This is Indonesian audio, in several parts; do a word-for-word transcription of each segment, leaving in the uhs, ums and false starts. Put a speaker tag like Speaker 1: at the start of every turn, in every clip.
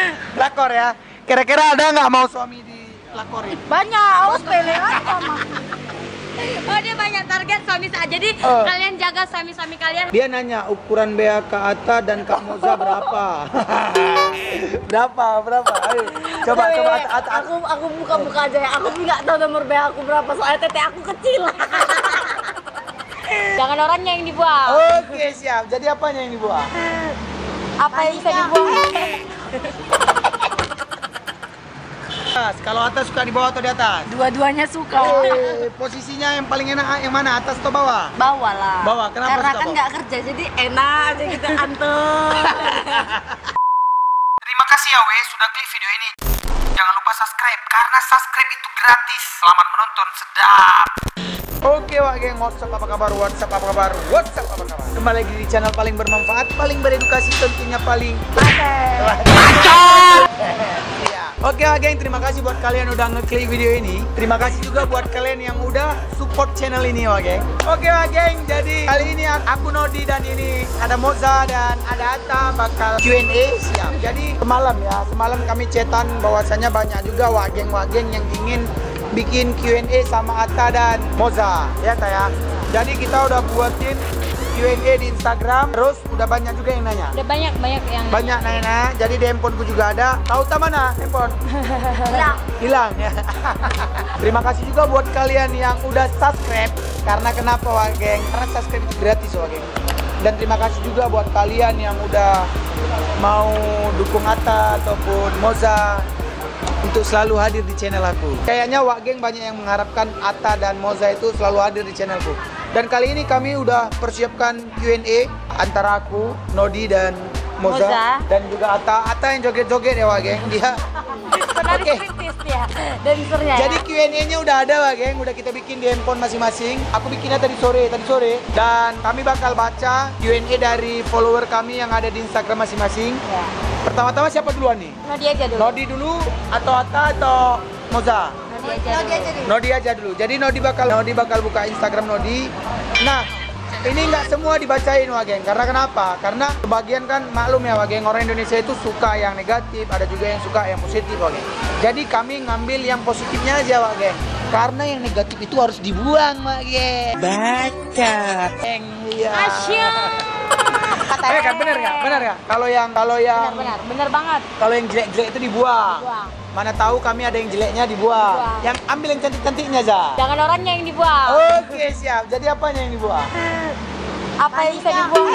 Speaker 1: Lakor ya. Kira-kira ada nggak mau suami di lakorin?
Speaker 2: Banyak, awas pele apa mah.
Speaker 3: Oh dia banyak target suami saja. Jadi
Speaker 1: Oh.
Speaker 3: kalian jaga suami-suami kalian.
Speaker 1: Dia nanya ukuran B A Kak Atta dan Kak Moza berapa? berapa? Berapa? Ayo. Coba
Speaker 2: Weh,
Speaker 1: coba
Speaker 2: weh,
Speaker 1: Atta, Atta.
Speaker 2: aku aku buka-buka aja ya. Aku nggak tahu nomor B A aku berapa soalnya tete aku kecil.
Speaker 3: Jangan orangnya yang dibuang.
Speaker 1: Oke, siap. Jadi apanya yang dibuang?
Speaker 3: Apa yang bisa dibuang?
Speaker 1: Atas. Kalau atas suka di bawah atau di atas?
Speaker 2: Dua-duanya suka.
Speaker 1: Eh, posisinya yang paling enak yang mana? Atas atau bawah?
Speaker 2: Bawah lah.
Speaker 1: Bawah. Kenapa
Speaker 2: Karena
Speaker 1: suka
Speaker 2: kan
Speaker 1: bawah?
Speaker 2: nggak kerja jadi enak aja gitu antum.
Speaker 1: Terima kasih ya we sudah klik video ini. Jangan lupa subscribe karena subscribe itu gratis. Selamat menonton, sedap. Oke wak geng, WhatsApp apa kabar? WhatsApp apa kabar? WhatsApp apa kabar? Kembali lagi di channel paling bermanfaat, paling beredukasi, tentunya paling mantap. Oke wak geng, terima kasih buat kalian udah ngeklik video ini. Terima kasih juga buat kalian yang udah support channel ini wak geng. Oke wak geng, jadi kali ini aku Nodi dan ini ada Moza dan ada Atta bakal Q and A siap. Jadi semalam ya, semalam kami chatan bahwasanya banyak juga wak geng-wak geng yang ingin bikin Q and A sama Atta dan Moza ya Taya. Jadi kita udah buatin Q and A di Instagram, terus udah banyak juga yang nanya.
Speaker 3: Udah banyak banyak yang
Speaker 1: Banyak nanya, jadi di handphoneku juga ada. Tahu tak mana handphone?
Speaker 2: Hilang.
Speaker 1: Hilang ya. Terima kasih juga buat kalian yang udah subscribe. Karena kenapa wak geng? Karena subscribe itu gratis wak geng. Dan terima kasih juga buat kalian yang udah mau dukung Atta ataupun Moza untuk selalu hadir di channel aku. Kayaknya wak geng banyak yang mengharapkan Atta dan Moza itu selalu hadir di channelku. Dan kali ini kami udah persiapkan Q and A antara aku, Nodi dan Moza,
Speaker 3: Moza.
Speaker 1: dan juga Atta. Atta yang joget-joget ya wak geng. Dia
Speaker 3: penari
Speaker 1: Oke.
Speaker 3: kritis ya. Dancernya.
Speaker 1: Jadi Q and A-nya udah ada wak geng, udah kita bikin di handphone masing-masing. Aku bikinnya tadi sore, tadi sore. Dan kami bakal baca Q and A dari follower kami yang ada di Instagram masing-masing.
Speaker 3: ya.
Speaker 1: Pertama-tama siapa duluan nih?
Speaker 3: Nodi aja dulu.
Speaker 1: Nodi dulu atau Atta atau Moza?
Speaker 3: Nodi aja dulu.
Speaker 1: Nodi aja dulu. Jadi Nodi bakal Nodi bakal buka Instagram Nodi. Nah, ini nggak semua dibacain wak geng. Karena kenapa? Karena sebagian kan maklum ya wak geng, orang Indonesia itu suka yang negatif, ada juga yang suka yang positif wak geng. Jadi kami ngambil yang positifnya aja wak geng. Karena yang negatif itu harus dibuang wak geng. Baca. Geng, iya.
Speaker 3: Asyik.
Speaker 1: Eh kan bener nggak? Bener nggak? Kalau yang kalau yang
Speaker 3: Benar, benar, benar banget.
Speaker 1: kalau yang jelek-jelek itu dibuang.
Speaker 3: Dibuang.
Speaker 1: Mana tahu kami ada yang jeleknya dibuang.
Speaker 3: Dibuang.
Speaker 1: Yang ambil yang cantik-cantiknya aja.
Speaker 3: Jangan orangnya yang dibuang.
Speaker 1: Oke siap. Jadi apanya yang dibuang?
Speaker 3: Apa yang bisa dibuang?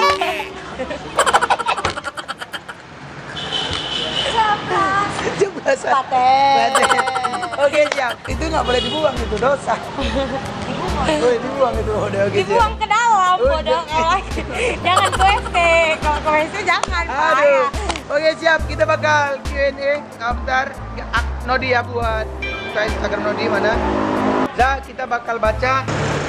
Speaker 1: Jeblasan.
Speaker 3: Paten.
Speaker 1: Paten. Oke siap. Itu nggak boleh dibuang itu dosa. Oh dibuang itu. Udah oke siap.
Speaker 3: Dibuang ke dalam,
Speaker 1: Udah.
Speaker 3: bodoh. Jangan ke W C. Kalau ke W C jangan.
Speaker 1: Aduh.
Speaker 3: bahaya.
Speaker 1: Oke siap. Kita bakal Q and A. Daftar. Nodi ya buat buka Instagram Nodi mana? Za kita bakal baca.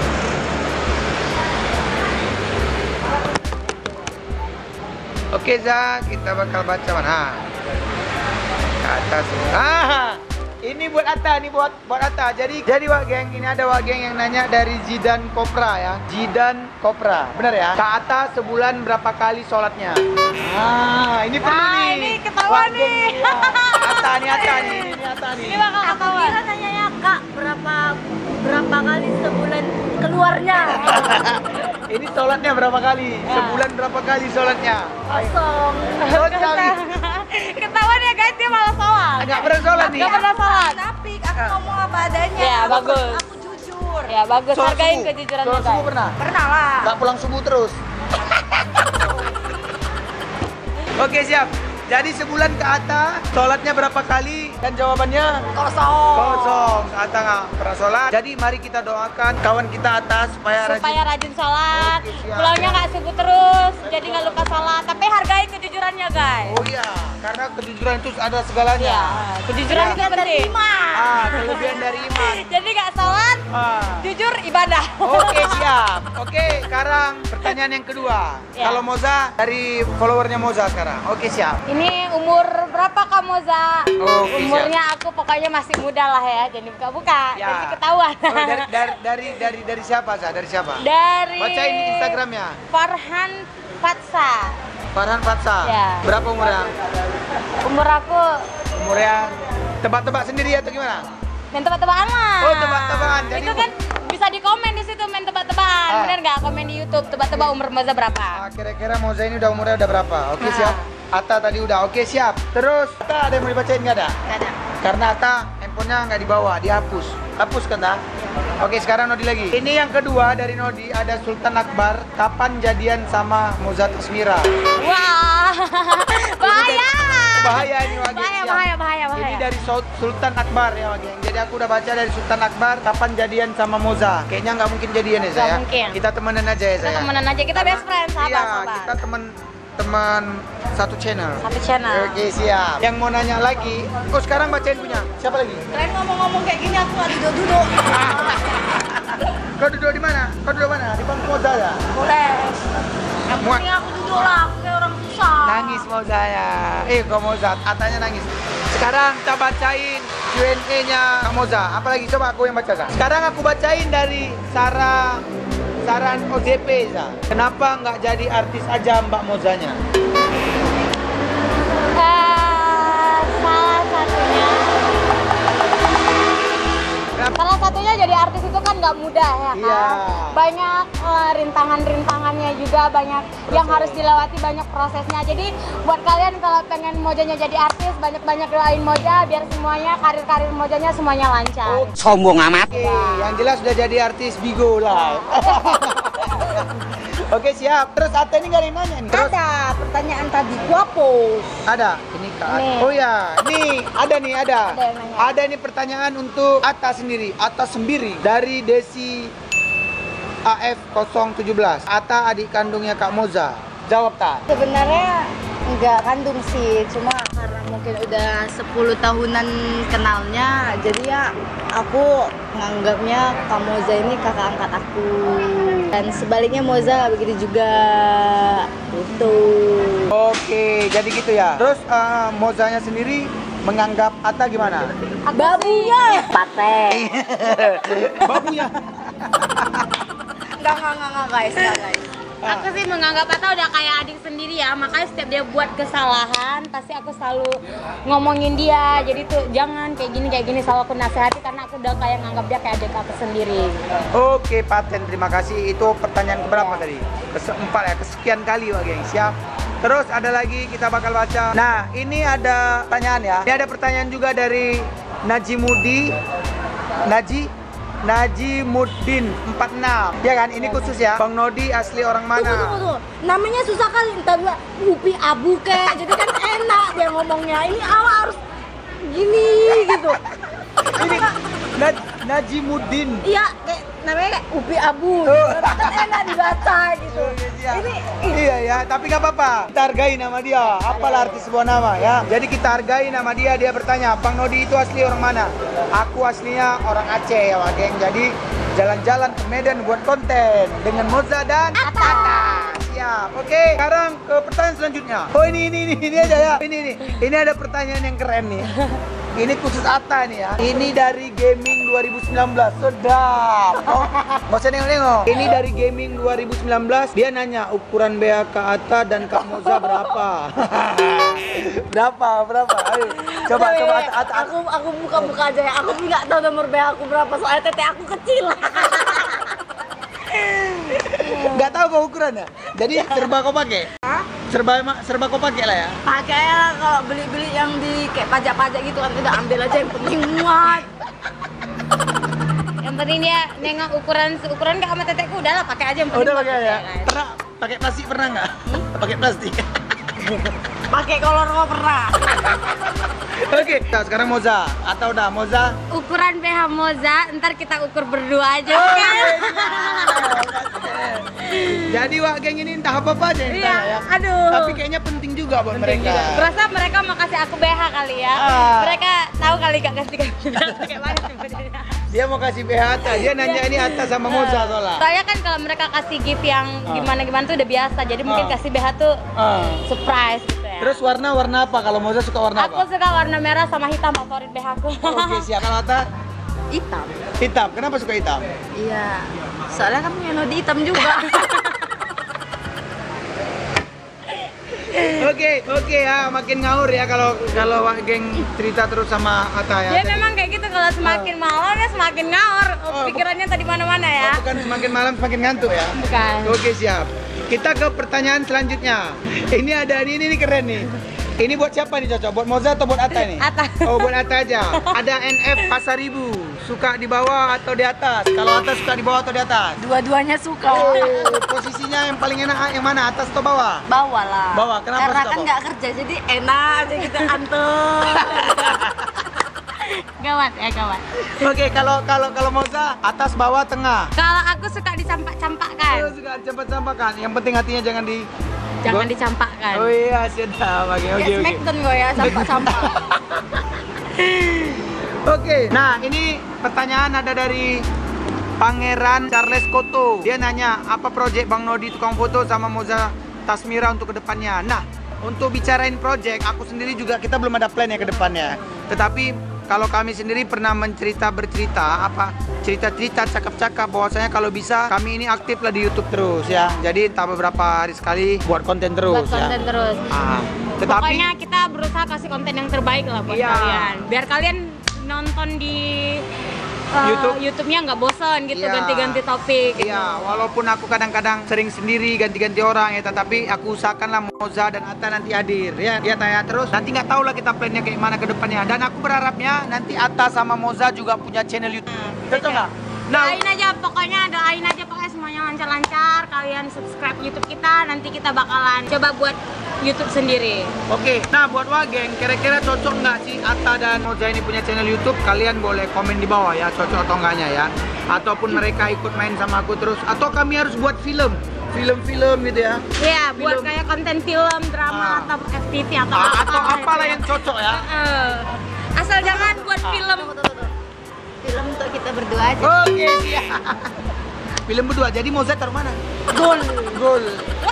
Speaker 1: Oke Za, kita bakal baca mana? Ke atas. Ah, ini buat Atta, ini buat buat Atta. Jadi jadi wak geng, ini ada wak geng yang nanya dari Zidan Kopra ya. Zidan Kopra, bener ya? Kak Atta sebulan berapa kali sholatnya? Ah, ini perlu
Speaker 3: Ah,
Speaker 1: nih.
Speaker 3: ini ketahuan
Speaker 1: Wak geng,
Speaker 3: nih.
Speaker 1: iya. Atta nih, Atta nih, ini, ini Atta nih.
Speaker 3: Ini bakal
Speaker 2: Aku
Speaker 3: ketahuan.
Speaker 2: kira nanyanya Kak berapa berapa kali sebulan keluarnya?
Speaker 1: Ini sholatnya berapa kali?
Speaker 3: Ya.
Speaker 1: Sebulan berapa kali sholatnya?
Speaker 2: Kosong.
Speaker 1: Kosong.
Speaker 3: Ketahuan ya guys, dia malah sholat.
Speaker 1: Nggak pernah sholat nih.
Speaker 3: Nggak pernah sholat.
Speaker 2: Tapi aku ngomong apa adanya.
Speaker 3: Ya,
Speaker 2: Aku-
Speaker 3: bagus.
Speaker 2: Aku jujur.
Speaker 3: Ya bagus,
Speaker 1: Sholat
Speaker 3: hargain
Speaker 1: subuh.
Speaker 3: kejujurannya
Speaker 1: Sholat subuh
Speaker 3: guys.
Speaker 1: pernah?
Speaker 2: Pernah lah.
Speaker 1: Nggak pulang subuh terus. Oke siap. Jadi sebulan ke Atta sholatnya berapa kali? Dan jawabannya
Speaker 2: Kosong.
Speaker 1: kosong. Atta nggak pernah sholat. Jadi mari kita doakan kawan kita Atta supaya,
Speaker 3: Supaya rajin sholat,
Speaker 1: Oke, siap.
Speaker 3: pulangnya nggak subuh terus, jadi nggak lupa sholat. Tapi hargain kejujurannya guys.
Speaker 1: Oh iya, karena kejujuran itu ada segalanya.
Speaker 3: Ya, kejujuran
Speaker 1: Ya.
Speaker 3: itu penting.
Speaker 1: Ah, kelebihan dari iman.
Speaker 3: Jadi nggak sholat,
Speaker 1: Ah.
Speaker 3: jujur ibadah.
Speaker 1: Oke siap. Oke sekarang pertanyaan yang kedua.
Speaker 3: Ya.
Speaker 1: Kalau Moza dari followernya Moza sekarang. Oke siap.
Speaker 3: Ini umur berapa Kak Moza?
Speaker 1: Oke,
Speaker 3: Umurnya aku pokoknya masih muda lah ya, jadi buka-buka,
Speaker 1: Ya.
Speaker 3: jadi ketahuan.
Speaker 1: Oh, dari, dari dari dari dari siapa Za? Dari siapa?
Speaker 3: Dari
Speaker 1: Bacain di Instagramnya.
Speaker 3: Farhan Fatsa.
Speaker 1: Farhan Fatsa.
Speaker 3: Ya.
Speaker 1: Berapa umurnya?
Speaker 3: Umur aku
Speaker 1: Umurnya tebak-tebak sendiri atau gimana?
Speaker 3: main tebak-tebakan lah.
Speaker 1: Oh, tebak-tebakan. Jadi
Speaker 3: Itu kan bisa di komen di situ main tebak-tebakan.
Speaker 1: Ah.
Speaker 3: Bener nggak? Komen di YouTube tebak-tebak umur Moza berapa?
Speaker 1: Ah, kira-kira Moza ini udah umurnya udah berapa? Oke,
Speaker 3: Ah.
Speaker 1: siap. Atta tadi udah. Oke, siap. Terus Atta ada yang mau dibacain nggak ada?
Speaker 2: Nggak ada.
Speaker 1: Karena Atta handphonenya nggak dibawa, dihapus. Hapus kan, Ta? Oke, sekarang Nodi lagi. Ini yang kedua dari Nodi, ada Sultan Akbar. Kapan jadian sama Moza Tasmira?
Speaker 3: Wah, bahaya.
Speaker 1: Bahaya ini, Wak Geng.
Speaker 3: Bahaya,
Speaker 1: Siap.
Speaker 3: bahaya, bahaya, bahaya.
Speaker 1: Ini dari Sul- Sultan Akbar ya, Wak Geng. Jadi aku udah baca dari Sultan Akbar. Kapan jadian sama Moza? Kayaknya nggak mungkin jadian ya,
Speaker 3: Nggak
Speaker 1: saya.
Speaker 3: mungkin.
Speaker 1: Kita temenan aja ya,
Speaker 3: Kita
Speaker 1: saya.
Speaker 3: temenan aja, kita best friend, sahabat,
Speaker 1: Iya,
Speaker 3: sahabat.
Speaker 1: kita teman teman satu channel.
Speaker 3: Satu channel.
Speaker 1: Oke, siap. Yang mau nanya lagi, oh sekarang bacain punya. Siapa lagi?
Speaker 2: Kalian ngomong-ngomong kayak gini aku nggak duduk-duduk.
Speaker 1: Kau duduk di mana? Kau duduk mana? Di bangku Moza ya?
Speaker 2: Boleh. Yang
Speaker 1: Muat.
Speaker 2: penting aku duduk lah, aku kayak orang susah.
Speaker 1: Nangis Moza ya. Eh, kau Moza, Atanya nangis. Sekarang kita bacain Q and A-nya Kak Moza. Apalagi coba aku yang baca, Kak. Sekarang aku bacain dari Sarah Saran O J P, Za. Kenapa nggak jadi artis aja Mbak Mozanya?
Speaker 3: Eh, salah satunya
Speaker 1: Kenapa?
Speaker 3: Salah satunya jadi artis itu kan nggak mudah ya kan.
Speaker 1: Iya.
Speaker 3: Banyak eh, rintangan-rintangannya juga, banyak yang harus dilewati, banyak prosesnya. Jadi buat kalian kalau pengen Mojanya jadi artis, banyak-banyak doain Moja biar semuanya karir-karir Mojanya semuanya lancar.
Speaker 1: Oh,
Speaker 4: Sombong amat.
Speaker 1: Oke, yang jelas sudah jadi artis Bigo lah. Oke, siap. Terus Atta ini nggak ada yang nanya nih. Terus
Speaker 2: Ada pertanyaan tadi, ku hapus.
Speaker 1: ada. Ini Kak.
Speaker 3: Nih.
Speaker 1: Oh ya, nih ada nih ada.
Speaker 3: Ada yang nanya.
Speaker 1: Ada nih pertanyaan untuk Atta sendiri, Atta sendiri dari Desi A F nol satu tujuh. Atta adik kandungnya Kak Moza. Jawab tak?
Speaker 2: Sebenarnya nggak kandung sih, cuma karena mungkin udah sepuluh tahunan kenalnya, jadi ya aku menganggapnya Kak Moza ini kakak angkat aku. Dan sebaliknya Moza begitu juga. Itu.
Speaker 1: Oke, jadi gitu ya. Terus eh, Mozanya sendiri menganggap Atta gimana?
Speaker 2: Babunya. Pate.
Speaker 1: Babunya.
Speaker 2: Enggak, enggak, enggak, enggak, guys, enggak, guys.
Speaker 3: Aku sih menganggap Atta udah kayak adik sendiri ya, makanya setiap dia buat kesalahan pasti aku selalu ngomongin dia. Jadi tuh jangan kayak gini kayak gini, selalu aku nasihati karena aku udah kayak nganggap dia kayak adik aku sendiri.
Speaker 1: Oke, Paten, terima kasih. Itu pertanyaan keberapa tadi? Keempat ya, kesekian kali, Wak Geng. Siap. Terus ada lagi kita bakal baca. Nah, ini ada pertanyaan ya. Ini ada pertanyaan juga dari Najimudi. Naji Najimuddin empat enam. Ya kan, ini khusus ya. Bang Nodi asli orang
Speaker 2: Tunggu, tunggu,
Speaker 1: mana?
Speaker 2: tunggu. Namanya susah kali, entah gua upi abu kek. Jadi kan enak dia ngomongnya. Ini awal harus gini gitu.
Speaker 1: Ini Naj- Najimuddin.
Speaker 2: Iya, kayak namanya kayak upi abu.
Speaker 1: Oh.
Speaker 2: Kan enak dibaca gitu. Ini
Speaker 1: Iya ya, tapi nggak apa-apa. Kita hargai nama dia. Apalah arti sebuah nama ya. Jadi kita hargai nama dia. Dia bertanya, Bang Nodi itu asli orang mana? Aku aslinya orang Aceh ya, Wak Geng. Jadi jalan-jalan ke Medan buat konten dengan Moza dan Atta. Siap. Oke, sekarang ke pertanyaan selanjutnya. Oh ini ini ini ini aja ya. Ini ini. Ini ada pertanyaan yang keren nih. Ini khusus Atta nih ya. Ini dari Gaming dua ribu sembilan belas. Sedap. Oh, nggak usah nengok-nengok. Ini dari Gaming dua ribu sembilan belas. Dia nanya ukuran B H Kak Atta dan Kak Moza berapa? Berapa? Berapa? Ayo. Coba
Speaker 2: Wait,
Speaker 1: coba
Speaker 2: wait,
Speaker 1: Atta, Atta,
Speaker 2: aku aku buka-buka aja ya. Aku nggak tahu nomor B aku berapa soalnya tete aku kecil.
Speaker 1: Nggak tahu kok ukurannya. Jadi serba kau pakai?
Speaker 2: Hah?
Speaker 1: Serba serba kau pakai lah ya.
Speaker 2: Pakai lah kalau beli-beli yang di kayak pajak-pajak gitu kan, udah ambil aja yang penting muat.
Speaker 3: Yang penting dia nengok ukuran ukuran gak sama tetekku, udahlah pakai aja yang
Speaker 1: Oh,
Speaker 3: penting.
Speaker 1: udah pakai ya.
Speaker 3: guys.
Speaker 1: Pernah pakai plastik pernah nggak? Pakai plastik.
Speaker 2: Pakai kolor kok pernah.
Speaker 1: Oke, nah, sekarang Moza. Atau udah Moza?
Speaker 3: Ukuran B H Moza, ntar kita ukur berdua aja,
Speaker 1: Oh,
Speaker 3: oke?
Speaker 1: iya, Jadi Wak Geng ini entah apa-apa aja yang
Speaker 3: Iya,
Speaker 1: tanya ya.
Speaker 3: aduh.
Speaker 1: Tapi kayaknya penting juga buat mereka.
Speaker 3: Berasa mereka mau kasih aku B H kali ya.
Speaker 1: Ah.
Speaker 3: Mereka tahu kali gak kasih kasih kayak mana sebenarnya.
Speaker 1: Dia mau kasih B H Atta. Dia nanya ini Atta sama Moza soalnya.
Speaker 3: Soalnya kan kalau mereka kasih gift yang
Speaker 1: Ah.
Speaker 3: gimana-gimana tuh udah biasa. Jadi mungkin
Speaker 1: Ah.
Speaker 3: kasih B H tuh
Speaker 1: Ah.
Speaker 3: surprise gitu ya.
Speaker 1: Terus warna warna apa? Kalau Moza suka warna
Speaker 3: Aku
Speaker 1: apa?
Speaker 3: suka warna merah sama hitam, favorit B H aku.
Speaker 1: Oke, siap. Kalau Atta
Speaker 2: Hitam.
Speaker 1: hitam. Kenapa suka hitam?
Speaker 2: Iya. Soalnya kan punya Nodi hitam juga.
Speaker 1: Oke, oke ya, makin ngawur ya kalau kalau Wak Geng cerita terus sama Atta ya.
Speaker 3: Dia memang kayak gitu, kalau semakin malam ya semakin ngawur.
Speaker 1: Oh,
Speaker 3: Pikirannya tadi mana-mana ya.
Speaker 1: Oh, bukan semakin malam semakin ngantuk ya.
Speaker 3: Bukan.
Speaker 1: Oke, siap. Kita ke pertanyaan selanjutnya. Ini ada ini ini keren nih. Ini buat siapa nih cocok? Buat Moza atau buat Atta nih?
Speaker 3: Atta.
Speaker 1: Oh, buat Atta aja. Ada N F Pasaribu. Suka di bawah atau di atas? Kalau Atta suka di bawah atau di atas?
Speaker 2: Dua-duanya suka.
Speaker 1: Oh, posisinya yang paling enak yang mana? Atas atau bawah?
Speaker 2: Bawah lah.
Speaker 1: Bawah. Kenapa
Speaker 2: Karena
Speaker 1: suka
Speaker 2: kan
Speaker 1: bawah?
Speaker 2: nggak kerja, jadi enak aja gitu antum.
Speaker 3: Gawat ya, gawat.
Speaker 1: Oke, kalau kalau kalau Moza atas, bawah, tengah.
Speaker 3: Kalau aku suka dicampak-campakkan.
Speaker 1: Oh, suka campak-campakan. Yang penting hatinya jangan di
Speaker 3: Jangan
Speaker 1: Go-
Speaker 3: dicampakkan.
Speaker 1: Oh iya, sedap. Oke, oke,
Speaker 2: Kayak
Speaker 1: oke.
Speaker 2: smackdown gue ya, sampah-sampah.
Speaker 1: Oke, nah ini pertanyaan ada dari Pangeran Charles Koto. Dia nanya, apa project Bang Nodi tukang foto sama Moza Tasmira untuk kedepannya? Nah, untuk bicarain project, aku sendiri juga kita belum ada plan ya ke depannya. Tetapi kalau kami sendiri pernah mencerita bercerita apa cerita-cerita cakap-cakap bahwasanya kalau bisa kami ini aktif lah di YouTube terus ya. Jadi entah beberapa hari sekali buat konten terus
Speaker 3: Buat konten
Speaker 1: ya.
Speaker 3: terus.
Speaker 1: Ah, tetapi
Speaker 3: Pokoknya kita berusaha kasih konten yang terbaik lah buat
Speaker 1: Iya.
Speaker 3: kalian. Biar kalian nonton di uh,
Speaker 1: YouTube.
Speaker 3: YouTube-nya nggak bosan gitu,
Speaker 1: Iya.
Speaker 3: ganti-ganti topik. Gitu.
Speaker 1: Iya, walaupun aku kadang-kadang sering sendiri ganti-ganti orang ya, tetapi aku usahakanlah Moza dan Atta nanti hadir ya. Ya Taya terus. Nanti nggak tahu lah kita plannya kayak mana ke depannya. Dan aku berharapnya nanti Atta sama Moza juga punya channel YouTube. Cocok nggak? Nah,
Speaker 3: Doain aja, pokoknya doain aja pokoknya semuanya lancar-lancar. Kalian subscribe YouTube kita, nanti kita bakalan coba buat YouTube sendiri.
Speaker 1: oke. Nah, buat Wageng, kira-kira cocok nggak sih Atta dan Moza ini punya channel YouTube? Kalian boleh komen di bawah ya, cocok atau enggaknya ya. Ataupun mereka ikut main sama aku terus. Atau kami harus buat film, film-film gitu ya.
Speaker 3: Iya, buat
Speaker 1: Film.
Speaker 3: kayak konten film, drama,
Speaker 1: Ah.
Speaker 3: atau F T V atau
Speaker 1: Ah,
Speaker 3: apa.
Speaker 1: atau
Speaker 3: gitu
Speaker 1: apalah
Speaker 3: ya.
Speaker 1: yang cocok ya.
Speaker 3: Heeh. Asal jangan buat
Speaker 1: Ah.
Speaker 3: film.
Speaker 2: Tunggu, tunggu, tunggu. Film untuk kita berdua aja.
Speaker 1: Oke, siap. Film berdua. Jadi Moza taruh mana?
Speaker 2: Gol.
Speaker 1: Gol.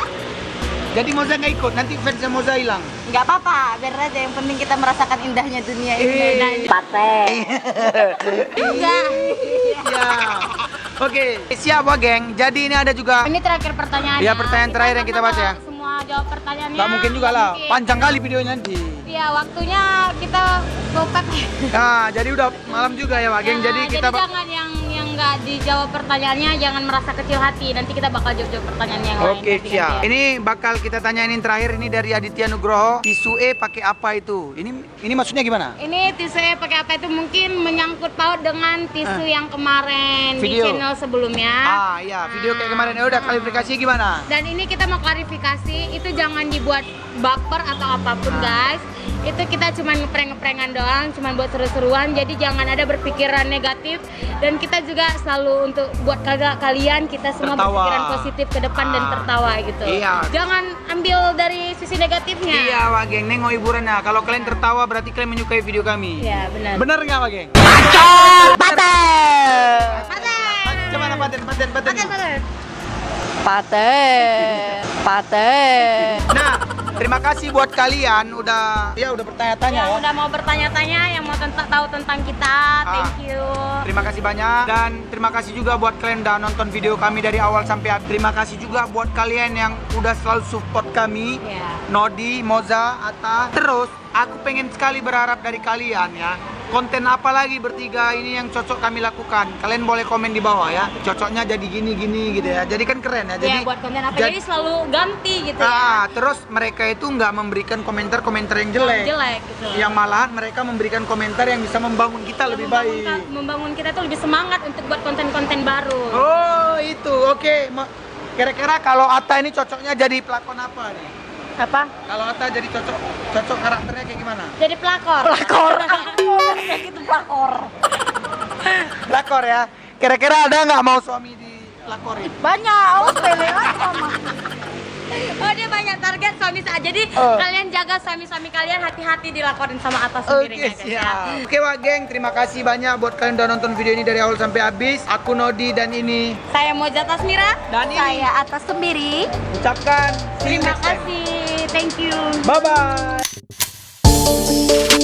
Speaker 1: Jadi Moza nggak ikut, nanti fansnya Moza hilang.
Speaker 2: Nggak apa-apa, biar aja. Yang penting kita merasakan indahnya dunia ini.
Speaker 1: Eh.
Speaker 2: Nah, Pate.
Speaker 3: Enggak.
Speaker 1: Iya. Oke, siap Wageng. Jadi ini ada juga.
Speaker 3: Ini terakhir pertanyaannya.
Speaker 1: Iya, pertanyaan terakhir yang kita baca ya.
Speaker 3: Semua jawab pertanyaannya.
Speaker 1: Nggak mungkin juga lah,
Speaker 3: Mungkin.
Speaker 1: panjang kali videonya nanti.
Speaker 3: Iya, waktunya kita gopek.
Speaker 1: Nah, jadi udah malam juga ya Wageng.
Speaker 3: Nah,
Speaker 1: Jadi kita ba-
Speaker 3: jangan yang yang nggak dijawab pertanyaannya, jangan merasa kecil hati. Nanti kita bakal jawab-jawab pertanyaan yang lain.
Speaker 1: Oke,
Speaker 3: ganti-gantian.
Speaker 1: siap. Ini bakal kita tanyain yang terakhir ini dari Aditya Nugroho. Tisu E pakai apa itu? Ini ini maksudnya gimana?
Speaker 3: Ini tisu pakai apa itu mungkin menyangkut paut dengan tisu yang kemarin
Speaker 1: Video.
Speaker 3: di channel sebelumnya.
Speaker 1: Ah, iya, video kayak kemarin. Ya udah, klarifikasi gimana?
Speaker 3: Dan ini kita mau klarifikasi, itu jangan dibuat baper atau apapun guys. Itu kita cuma ngepreng-ngeprengan doang, cuma buat seru-seruan. Jadi jangan ada berpikiran negatif. Dan kita juga selalu untuk buat kagak kalian kita semua
Speaker 1: Tertawa.
Speaker 3: berpikiran positif ke depan dan
Speaker 1: Ah.
Speaker 3: tertawa gitu.
Speaker 1: Iya.
Speaker 3: Jangan ambil dari sisi negatifnya.
Speaker 1: Iya, Wageng. Nengok hiburannya. Kalau kalian tertawa berarti kalian menyukai video kami.
Speaker 3: Iya, benar.
Speaker 1: Bener nggak, Wageng?
Speaker 2: Paten.
Speaker 3: Paten.
Speaker 1: Coba paten, paten, paten.
Speaker 3: Paten, paten.
Speaker 2: Paten. Paten.
Speaker 1: Nah, terima kasih buat kalian udah ya udah bertanya-tanya
Speaker 3: Yang
Speaker 1: ya.
Speaker 3: udah mau bertanya-tanya, yang mau tentang tahu tentang kita, thank you.
Speaker 1: Terima kasih banyak dan terima kasih juga buat kalian udah nonton video kami dari awal sampai habis. Terima kasih juga buat kalian yang udah selalu support kami.
Speaker 3: Iya.
Speaker 1: Nodi, Moza, Atta. Terus aku pengen sekali berharap dari kalian ya. Konten apa lagi bertiga ini yang cocok kami lakukan? Kalian boleh komen di bawah ya. Cocoknya jadi gini-gini gitu ya. Jadi kan keren ya. Jadi
Speaker 3: Iya, buat konten apa
Speaker 1: jad-
Speaker 3: jadi selalu ganti gitu
Speaker 1: Ah,
Speaker 3: ya.
Speaker 1: terus mereka itu nggak memberikan komentar-komentar yang jelek.
Speaker 3: Yang jelek gitu.
Speaker 1: Yang malahan mereka memberikan komentar yang bisa membangun kita
Speaker 3: Yang
Speaker 1: lebih
Speaker 3: membangun
Speaker 1: baik.
Speaker 3: ka- membangun kita tuh lebih semangat untuk buat konten-konten baru.
Speaker 1: Oh, itu. Oke. Ma- Kira-kira kalau Atta ini cocoknya jadi pelakon apa nih?
Speaker 2: Apa?
Speaker 1: Kalau Atta jadi cocok cocok karakternya kayak gimana?
Speaker 3: Jadi pelakor.
Speaker 2: Pelakor. Kayak gitu pelakor.
Speaker 1: Pelakor ya. Kira-kira ada nggak mau suami di pelakorin?
Speaker 2: Banyak. Oh, pele apa mah?
Speaker 3: Oh, dia banyak target suami saja. Jadi
Speaker 1: Oh.
Speaker 3: kalian jaga suami-suami kalian, hati-hati dilaporin sama atas
Speaker 1: Oke,
Speaker 3: sendiri ya, guys, ya.
Speaker 1: siap. Oke, Wak Geng, terima kasih banyak buat kalian udah nonton video ini dari awal sampai habis. Aku Nodi dan ini
Speaker 3: Saya Moza Tasmira.
Speaker 1: dan ini
Speaker 2: Saya atas sendiri.
Speaker 1: ucapkan
Speaker 3: Terima kasih. Thank you.
Speaker 1: Bye bye.